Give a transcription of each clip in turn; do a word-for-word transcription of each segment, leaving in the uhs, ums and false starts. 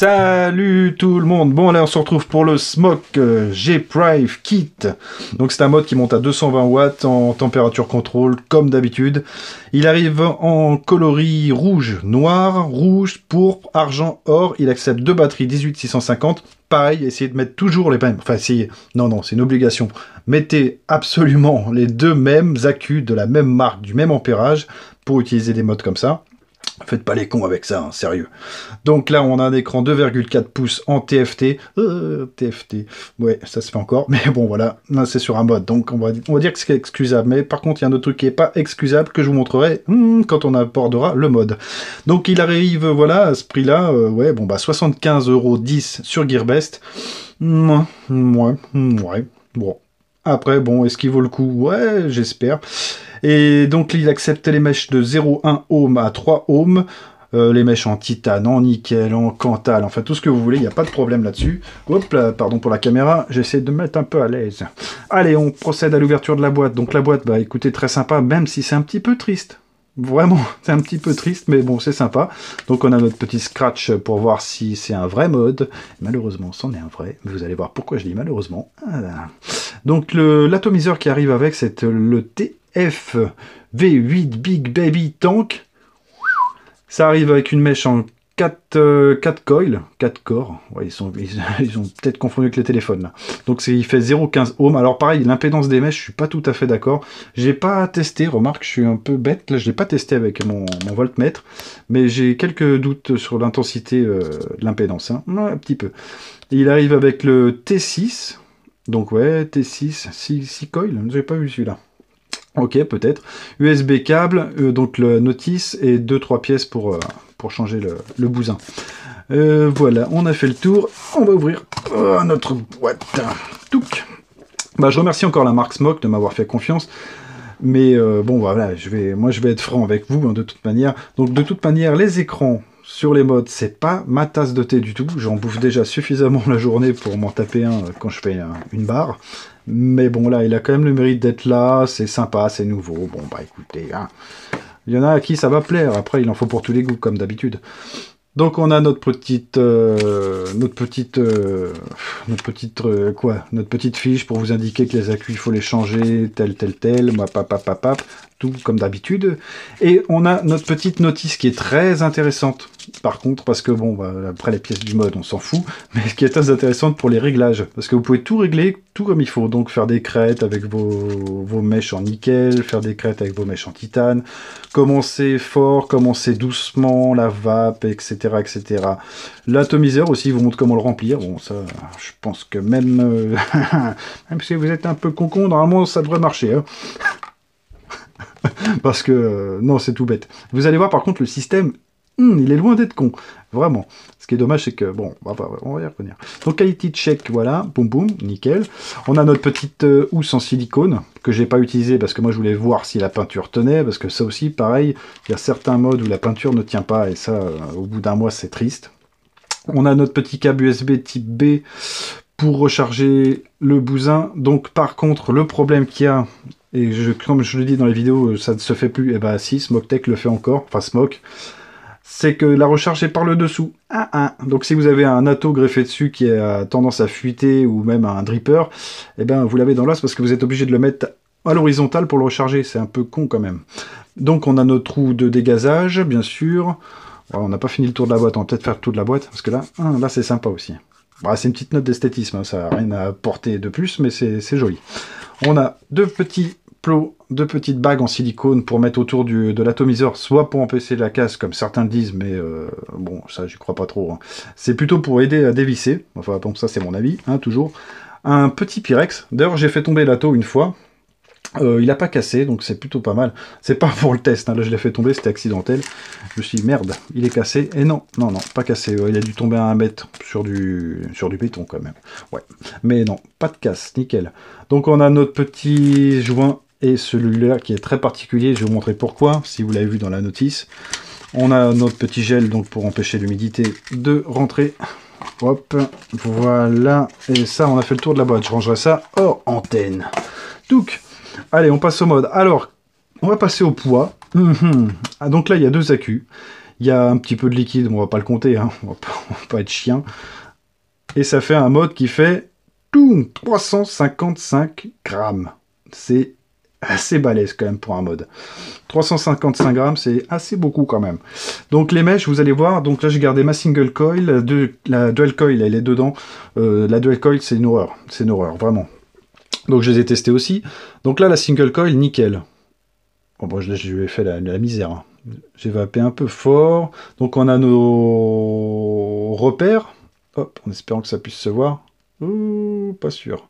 Salut tout le monde. Bon là on se retrouve pour le Smoke euh, G-Prive Kit. Donc c'est un mode qui monte à deux cent vingt watts en température contrôle comme d'habitude. Il arrive en coloris rouge, noir, rouge, pourpre, argent, or. Il accepte deux batteries dix-huit six cent cinquante. Pareil, essayez de mettre toujours les mêmes. Enfin essayez. Non non, c'est une obligation. Mettez absolument les deux mêmes accus de la même marque, du même ampérage pour utiliser des modes comme ça. Faites pas les cons avec ça, hein, sérieux. Donc là, on a un écran deux virgule quatre pouces en T F T. Euh, T F T, ouais, ça se fait encore. Mais bon, voilà, là, c'est sur un mode. Donc on va, on va dire que c'est excusable. Mais par contre, il y a un autre truc qui est pas excusable que je vous montrerai hmm, quand on abordera le mode. Donc il arrive, voilà, à ce prix-là. Euh, ouais, bon, bah soixante-quinze euros dix sur Gearbest. Mouais, ouais, ouais, bon. Après, bon, est-ce qu'il vaut le coup? Ouais, j'espère. Et donc, il accepte les mèches de zéro virgule un ohm à trois ohms, euh, les mèches en titane, en nickel, en cantal, enfin tout ce que vous voulez, il n'y a pas de problème là-dessus. Hop là, pardon pour la caméra, j'essaie de me mettre un peu à l'aise. Allez, on procède à l'ouverture de la boîte. Donc la boîte, bah écoutez, très sympa, même si c'est un petit peu triste. Vraiment, c'est un petit peu triste, mais bon, c'est sympa. Donc on a notre petit scratch pour voir si c'est un vrai mode. Malheureusement, c'en est un vrai. Vous allez voir pourquoi je dis malheureusement. Voilà. Donc l'atomiseur qui arrive avec, c'est le T F V huit Big Baby Tank. Ça arrive avec une mèche en quatre, euh, quatre coils, quatre corps. Ouais, ils, sont, ils, ils ont peut-être confondu avec les téléphones là. Donc il fait zéro virgule quinze ohm. Alors pareil, l'impédance des mèches, je suis pas tout à fait d'accord. J'ai pas testé, remarque, je suis un peu bête. Là, je l'ai pas testé avec mon, mon voltmètre, mais j'ai quelques doutes sur l'intensité euh, de l'impédance. Hein. Ouais, un petit peu. Et il arrive avec le T six. Donc ouais, T six, six coils, j'ai pas vu celui-là. Ok, peut-être. U S B câble, euh, donc le notice, et deux trois pièces pour, euh, pour changer le, le bousin. Euh, voilà, on a fait le tour. On va ouvrir oh, notre boîte. Touc. Bah, je remercie encore la marque Smoke de m'avoir fait confiance. Mais euh, bon, voilà, je vais, moi je vais être franc avec vous, hein, de toute manière. Donc de toute manière, les écrans sur les modes, c'est pas ma tasse de thé du tout. J'en bouffe déjà suffisamment la journée pour m'en taper un quand je fais un, une barre. Mais bon, là, il a quand même le mérite d'être là. C'est sympa, c'est nouveau. Bon, bah écoutez, hein. Il y en a à qui ça va plaire. Après, il en faut pour tous les goûts, comme d'habitude. Donc on a notre petite, euh, notre petite, euh, notre petite, euh, quoi, notre petite fiche pour vous indiquer que les accus il faut les changer, tel, tel, tel, pap, pap, pap, pap, tout comme d'habitude. Et on a notre petite notice qui est très intéressante. Par contre, parce que bon, bah, après les pièces du mode, on s'en fout, mais qui est très intéressante pour les réglages, parce que vous pouvez tout régler, tout comme il faut. Donc faire des crêtes avec vos, vos mèches en nickel, faire des crêtes avec vos mèches en titane, commencer fort, commencer doucement, la vape, et cetera, et cetera. L'atomiseur aussi vous montre comment le remplir. Bon, ça, je pense que même, euh, même si vous êtes un peu concon, normalement ça devrait marcher. Hein. Parce que, euh, non, c'est tout bête. Vous allez voir par contre le système. Hum, il est loin d'être con, vraiment. Ce qui est dommage, c'est que, bon, bah, bah, on va y revenir. Donc, quality check, voilà, boum boum, nickel. On a notre petite euh, housse en silicone, que j'ai pas utilisée parce que moi, je voulais voir si la peinture tenait, parce que ça aussi, pareil, il y a certains modes où la peinture ne tient pas, et ça, euh, au bout d'un mois, c'est triste. On a notre petit câble U S B type B pour recharger le bousin. Donc, par contre, le problème qu'il y a, et je, comme je le dis dans les vidéos, ça ne se fait plus, et bah si, SmokeTech le fait encore, enfin Smoke, c'est que la recharge est par le dessous. Ah, ah. Donc si vous avez un atto greffé dessus qui a tendance à fuiter, ou même un dripper, eh ben vous l'avez dans l'os parce que vous êtes obligé de le mettre à l'horizontale pour le recharger. C'est un peu con quand même. Donc on a notre trou de dégazage, bien sûr. Alors, on n'a pas fini le tour de la boîte, on va peut-être faire le tour de la boîte, parce que là, ah, là c'est sympa aussi. Bon, c'est une petite note d'esthétisme, hein, ça n'a rien à apporter de plus, mais c'est joli. On a deux petits plots, deux petites bagues en silicone pour mettre autour du, de l'atomiseur, soit pour empêcher la casse, comme certains le disent, mais euh, bon, ça, j'y crois pas trop. Hein. C'est plutôt pour aider à dévisser. Enfin, bon, ça, c'est mon avis, hein, toujours. Un petit Pyrex. D'ailleurs, j'ai fait tomber l'atto une fois. Euh, il n'a pas cassé, donc c'est plutôt pas mal. C'est pas pour le test, hein. Là, je l'ai fait tomber, c'était accidentel. Je me suis dit, merde, il est cassé. Et non, non, non, pas cassé. Euh, il a dû tomber à un mètre sur du, sur du béton, quand même. Ouais, mais non, pas de casse, nickel. Donc, on a notre petit joint. Et celui-là qui est très particulier, je vais vous montrer pourquoi, si vous l'avez vu dans la notice. On a notre petit gel donc pour empêcher l'humidité de rentrer. Hop, voilà. Et ça, on a fait le tour de la boîte. Je rangerai ça hors antenne. Donc, allez, on passe au mode. Alors, on va passer au poids. Mmh. Ah, donc là, il y a deux accus. Il y a un petit peu de liquide, on va pas le compter, hein. on, va pas, on va pas être chien. Et ça fait un mode qui fait tout, trois cent cinquante-cinq grammes. C'est assez balèze quand même pour un mode. trois cent cinquante-cinq grammes, c'est assez beaucoup quand même. Donc les mèches, vous allez voir, donc là j'ai gardé ma single coil, de, la dual coil elle est dedans. Euh, la dual coil c'est une horreur, c'est une horreur, vraiment. Donc je les ai testés aussi. Donc là la single coil, nickel. Bon, bon je, je lui ai fait la, la misère. Hein. J'ai vapé un peu fort. Donc on a nos repères. Hop, en espérant que ça puisse se voir. Ouh, pas sûr.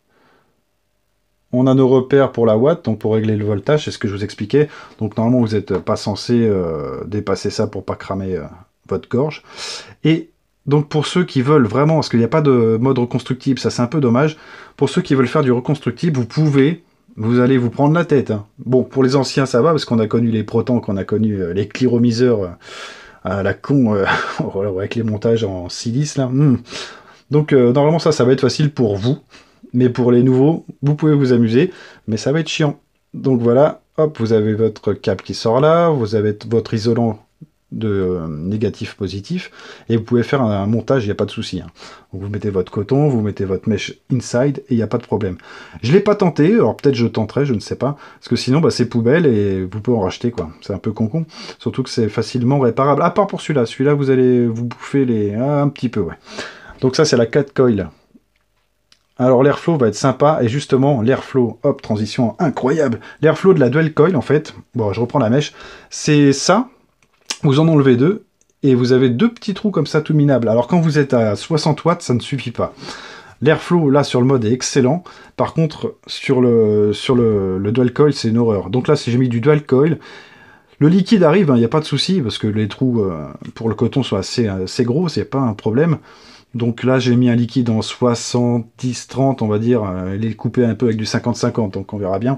On a nos repères pour la watt, donc pour régler le voltage, c'est ce que je vous expliquais. Donc normalement, vous n'êtes pas censé euh, dépasser ça pour pas cramer euh, votre gorge. Et donc pour ceux qui veulent vraiment, parce qu'il n'y a pas de mode reconstructible, ça c'est un peu dommage, pour ceux qui veulent faire du reconstructible, vous pouvez, vous allez vous prendre la tête. Hein. Bon, pour les anciens, ça va, parce qu'on a connu les protons, qu'on a connu euh, les cliromiseurs euh, à la con, euh, avec les montages en silice, là. Mmh. Donc euh, normalement, ça, ça va être facile pour vous. Mais pour les nouveaux, vous pouvez vous amuser, mais ça va être chiant. Donc voilà, hop, vous avez votre câble qui sort là, vous avez votre isolant de euh, négatif positif, et vous pouvez faire un, un montage, il n'y a pas de souci. Hein. Donc vous mettez votre coton, vous mettez votre mèche inside, et il n'y a pas de problème. Je ne l'ai pas tenté, alors peut-être je tenterai, je ne sais pas, parce que sinon bah, c'est poubelle, et vous pouvez en racheter, quoi. C'est un peu con-con, surtout que c'est facilement réparable, à part pour celui-là. Celui-là, vous allez vous bouffer les... Ah, un petit peu, ouais. Donc ça, c'est la quatre coil. Alors l'airflow va être sympa, et justement, l'airflow, hop, transition incroyable. L'airflow de la dual coil, en fait, bon, je reprends la mèche, c'est ça, vous en enlevez deux, et vous avez deux petits trous comme ça tout minables. Alors quand vous êtes à soixante watts, ça ne suffit pas. L'airflow, là, sur le mode, est excellent. Par contre, sur le, sur le, le dual coil, c'est une horreur. Donc là, si j'ai mis du dual coil, le liquide arrive, il hein, n'y a pas de souci, parce que les trous euh, pour le coton sont assez, assez gros, c'est pas un problème. Donc là, j'ai mis un liquide en soixante-dix trente, on va dire. Il est coupé un peu avec du cinquante cinquante, donc on verra bien.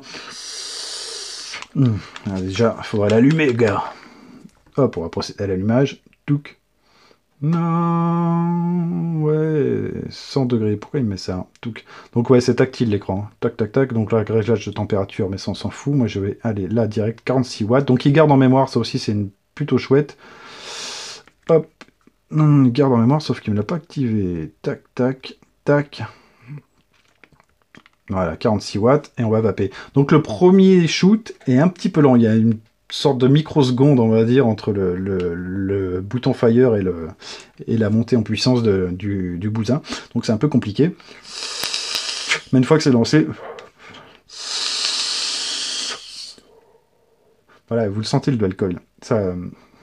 Mmh. Ah, déjà, il faudrait l'allumer, gars. Hop, on va procéder à l'allumage. Touc. Non, ouais, cent degrés. Pourquoi il met ça? Touc. Donc ouais, c'est tactile l'écran. Tac, tac, tac. Donc là, réglage de température, mais ça, on s'en fout. Moi, je vais aller là, direct, quarante-six watts. Donc il garde en mémoire, ça aussi, c'est une... plutôt chouette. Hop. Non, il garde en mémoire, sauf qu'il ne me l'a pas activé. Tac, tac, tac. Voilà, quarante-six watts, et on va vaper. Donc le premier shoot est un petit peu lent. Il y a une sorte de microseconde, on va dire, entre le, le, le bouton fire et, le, et la montée en puissance de, du, du bousin. Donc c'est un peu compliqué. Mais une fois que c'est lancé... Voilà, vous le sentez, le dual coil. Ça...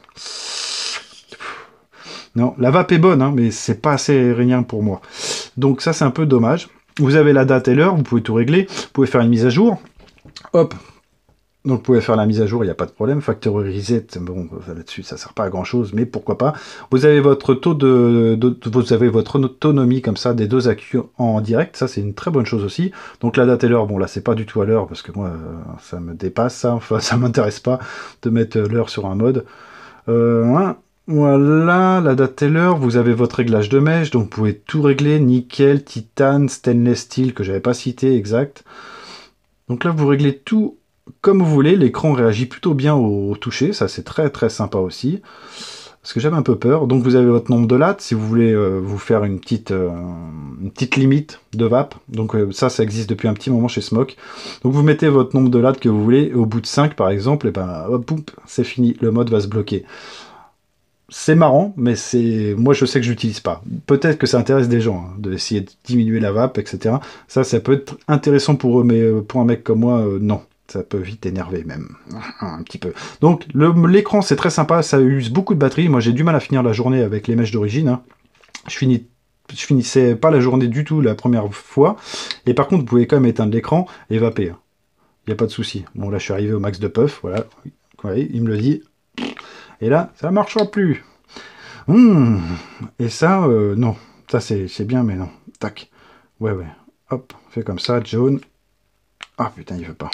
Non, la vape est bonne, hein, mais c'est pas assez rien pour moi. Donc ça, c'est un peu dommage. Vous avez la date et l'heure, vous pouvez tout régler. Vous pouvez faire une mise à jour. Hop. Donc vous pouvez faire la mise à jour, il n'y a pas de problème. Factory reset, bon, là-dessus, ça sert pas à grand-chose, mais pourquoi pas. Vous avez votre taux de, de... Vous avez votre autonomie, comme ça, des deux accus en direct. Ça, c'est une très bonne chose aussi. Donc la date et l'heure, bon, là, c'est pas du tout à l'heure, parce que moi, ça me dépasse, ça. Enfin, ça m'intéresse pas de mettre l'heure sur un mode. Euh... Hein. Voilà, la date et l'heure, vous avez votre réglage de mèche, donc vous pouvez tout régler, nickel, titane, stainless steel, que j'avais pas cité, exact. Donc là, vous réglez tout comme vous voulez, l'écran réagit plutôt bien au, au toucher, ça c'est très très sympa aussi, parce que j'avais un peu peur. Donc vous avez votre nombre de lattes, si vous voulez euh, vous faire une petite, euh, une petite limite de vape, donc euh, ça, ça existe depuis un petit moment chez Smok. Donc vous mettez votre nombre de lattes que vous voulez, et au bout de cinq par exemple, et ben hop, boum, c'est fini, le mode va se bloquer. C'est marrant, mais c'est moi je sais que je l'utilise pas. Peut-être que ça intéresse des gens, hein, d'essayer de diminuer la vape, et cetera. Ça, ça peut être intéressant pour eux, mais pour un mec comme moi, euh, non. Ça peut vite énerver même, un petit peu. Donc l'écran c'est très sympa, ça use beaucoup de batterie. Moi j'ai du mal à finir la journée avec les mèches d'origine. Hein. Je, finis, je finissais pas la journée du tout la première fois. Et par contre vous pouvez quand même éteindre l'écran et vaper. Il hein. n'y a pas de souci. Bon là je suis arrivé au max de puff, voilà. Vous voyez, il me le dit. Et là, ça ne marchera plus. Mmh. Et ça, euh, non. Ça, c'est bien, mais non. Tac. Ouais, ouais. Hop, fait comme ça, jaune. Ah, putain, il veut pas.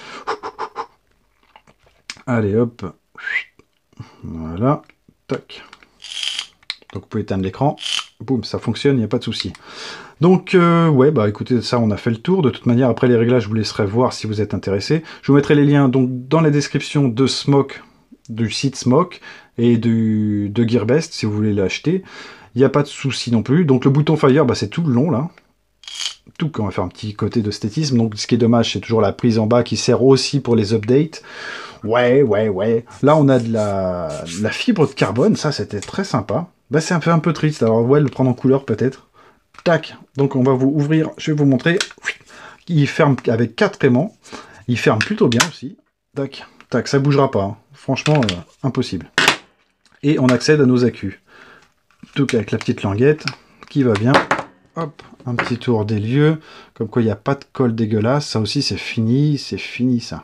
Allez, hop. Voilà. Tac. Donc, vous pouvez éteindre l'écran. Boum, ça fonctionne, il n'y a pas de souci. Donc, euh, ouais, bah écoutez, ça, on a fait le tour. De toute manière, après les réglages, je vous laisserai voir si vous êtes intéressé. Je vous mettrai les liens donc dans la description de Smok, du site Smok, et du, de Gearbest, si vous voulez l'acheter. Il n'y a pas de souci non plus. Donc le bouton Fire, bah, c'est tout le long, là. Tout, on va faire un petit côté d'esthétisme. Donc ce qui est dommage, c'est toujours la prise en bas qui sert aussi pour les updates. Ouais, ouais, ouais. Là, on a de la, de la fibre de carbone. Ça, c'était très sympa. Bah, c'est un peu, un peu triste. Alors, ouais, le prendre en couleur, peut-être. Tac. Donc, on va vous ouvrir. Je vais vous montrer. Il ferme avec quatre aimants. Il ferme plutôt bien aussi. Tac. Tac. Ça bougera pas. Hein. Franchement, euh, impossible. Et on accède à nos accus. Tout avec la petite languette qui va bien. Hop. Un petit tour des lieux. Comme quoi, il n'y a pas de colle dégueulasse. Ça aussi, c'est fini. C'est fini, ça.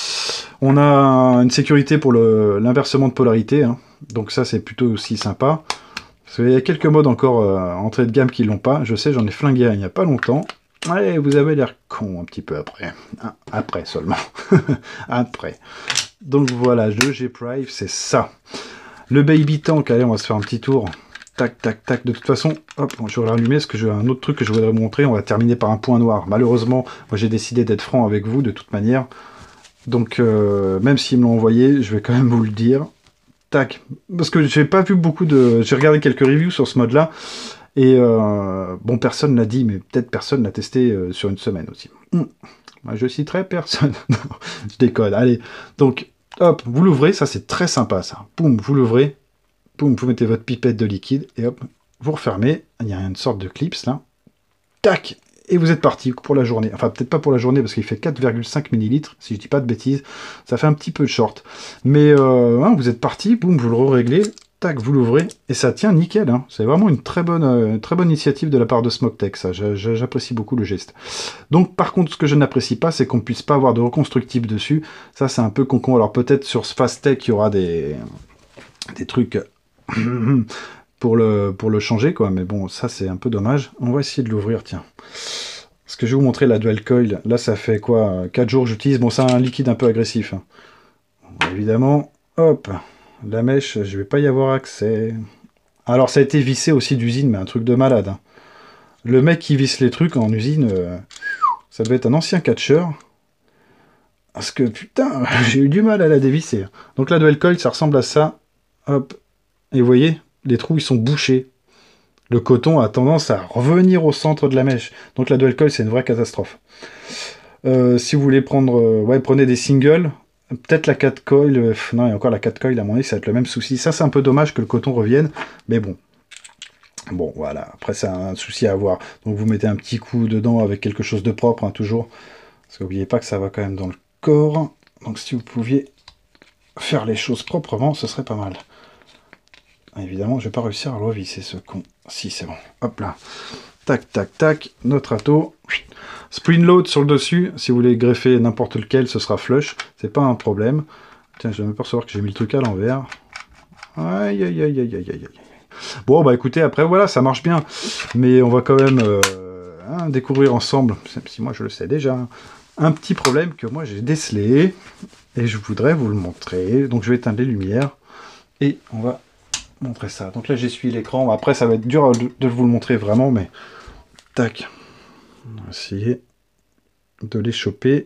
On a une sécurité pour l'inversement de polarité, hein. Donc ça c'est plutôt aussi sympa. Parce qu'il y a quelques modes encore euh, entrée de gamme qui l'ont pas. Je sais, j'en ai flingué un il n'y a pas longtemps. Ouais, vous avez l'air con un petit peu après. Hein, après seulement. Après. Donc voilà, le G-Prive, c'est ça. Le Baby Tank, allez, on va se faire un petit tour. Tac, tac, tac. De toute façon, hop, je vais rallumer parce que j'ai un autre truc que je voudrais montrer. On va terminer par un point noir. Malheureusement, moi j'ai décidé d'être franc avec vous de toute manière. Donc, euh, même s'ils me l'ont envoyé, je vais quand même vous le dire. Tac. Parce que j'ai pas vu beaucoup de... J'ai regardé quelques reviews sur ce mode-là. Et, euh, bon, personne l'a dit, mais peut-être personne l'a testé euh, sur une semaine aussi. Hum. Moi, je citerai personne. Non, je déconne. Allez. Donc, hop, vous l'ouvrez. Ça, c'est très sympa, ça. Boum, vous l'ouvrez. Boum, vous mettez votre pipette de liquide. Et hop, vous refermez. Il y a une sorte de clips, là. Tac. Et vous êtes parti pour la journée. Enfin, peut-être pas pour la journée, parce qu'il fait quatre virgule cinq millilitres, si je dis pas de bêtises. Ça fait un petit peu short. Mais euh, hein, vous êtes parti, boum, vous le réglez, tac, vous l'ouvrez, et ça tient nickel. Hein. C'est vraiment une très bonne, euh, très bonne initiative de la part de Smoketech, ça. J'apprécie beaucoup le geste. Donc, par contre, ce que je n'apprécie pas, c'est qu'on ne puisse pas avoir de reconstructible dessus. Ça, c'est un peu con-con. Alors, peut-être sur ce Fastech, il y aura des, des trucs... Pour le, pour le changer, quoi. Mais bon, ça, c'est un peu dommage. On va essayer de l'ouvrir, tiens. Parce que je vais vous montrer la Dual Coil. Là, ça fait quoi? quatre jours que j'utilise. Bon, c'est un liquide un peu agressif. Hein. Bon, évidemment, hop, la mèche, je vais pas y avoir accès. Alors, ça a été vissé aussi d'usine, mais un truc de malade. Hein. Le mec qui visse les trucs en usine, euh, ça doit être un ancien catcheur. Parce que, putain, j'ai eu du mal à la dévisser. Donc, la Dual Coil, ça ressemble à ça. Hop. Et vous voyez, les trous, ils sont bouchés. Le coton a tendance à revenir au centre de la mèche. Donc la Dual Coil, c'est une vraie catastrophe. Euh, si vous voulez prendre... Euh, ouais, prenez des singles. Peut-être la quatre coil. Euh, non, il y a encore la quatre coil, à mon avis, ça va être le même souci. Ça, c'est un peu dommage que le coton revienne. Mais bon. Bon, voilà. Après, c'est un souci à avoir. Donc vous mettez un petit coup dedans avec quelque chose de propre, hein, toujours. Parce que n'oubliez pas que ça va quand même dans le corps. Donc si vous pouviez faire les choses proprement, ce serait pas mal. Évidemment, je vais pas réussir à le revisser, ce con. Si, c'est bon. Hop là. Tac, tac, tac. Notre ato. Spring load sur le dessus. Si vous voulez greffer n'importe lequel, ce sera flush. C'est pas un problème. Tiens, je viens de m'apercevoir que j'ai mis le truc à l'envers. Aïe, aïe, aïe, aïe, aïe, aïe. Bon, bah écoutez, après, voilà, ça marche bien. Mais on va quand même euh, hein, découvrir ensemble, même si moi je le sais déjà, un petit problème que moi j'ai décelé. Et je voudrais vous le montrer. Donc je vais éteindre les lumières. Et on va... montrer ça. Donc là, j'essuie l'écran. Après, ça va être dur de vous le montrer vraiment, mais... Tac. On va essayer de les choper.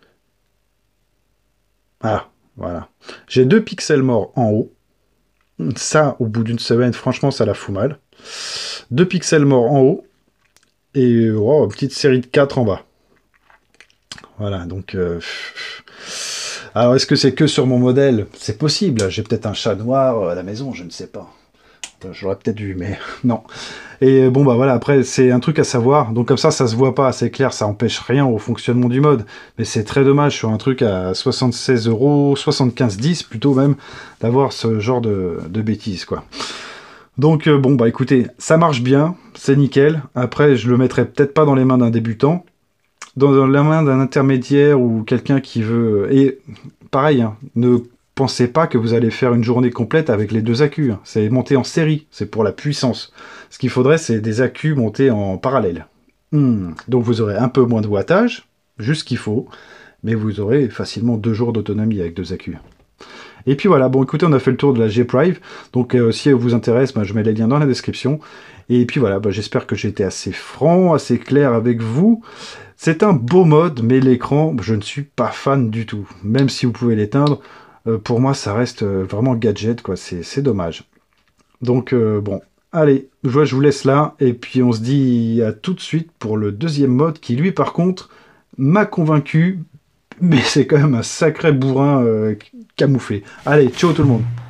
Ah, voilà. J'ai deux pixels morts en haut. Ça, au bout d'une semaine, franchement, ça la fout mal. Deux pixels morts en haut. Et oh, une petite série de quatre en bas. Voilà, donc... Euh... Alors, est-ce que c'est que sur mon modèle? C'est possible. J'ai peut-être un chat noir à la maison, je ne sais pas. J'aurais peut-être vu, mais non. Et bon, bah voilà, après, c'est un truc à savoir. Donc comme ça, ça se voit pas, c'est clair, ça empêche rien au fonctionnement du mode. Mais c'est très dommage sur un truc à soixante-seize euros, soixante-quinze dix plutôt même, d'avoir ce genre de, de bêtises, quoi. Donc euh, bon, bah écoutez, ça marche bien, c'est nickel. Après, je le mettrai peut-être pas dans les mains d'un débutant. Dans la main d'un intermédiaire ou quelqu'un qui veut... Et pareil, hein, ne pensez pas que vous allez faire une journée complète avec les deux accus. Hein. C'est monté en série, c'est pour la puissance. Ce qu'il faudrait, c'est des accus montés en parallèle. Hmm. Donc vous aurez un peu moins de wattage, juste ce qu'il faut, mais vous aurez facilement deux jours d'autonomie avec deux accus. Et puis voilà, bon écoutez, on a fait le tour de la G-Prive, donc euh, si elle vous intéresse, bah, je mets les liens dans la description. Et puis voilà, bah, j'espère que j'ai été assez franc, assez clair avec vous. C'est un beau mode, mais l'écran, je ne suis pas fan du tout. Même si vous pouvez l'éteindre, euh, pour moi, ça reste euh, vraiment gadget, quoi. C'est dommage. Donc, euh, bon, allez, je vois, je vous laisse là, et puis on se dit à tout de suite pour le deuxième mode, qui lui, par contre, m'a convaincu, mais c'est quand même un sacré bourrin euh, camouflé. Allez, ciao tout le monde.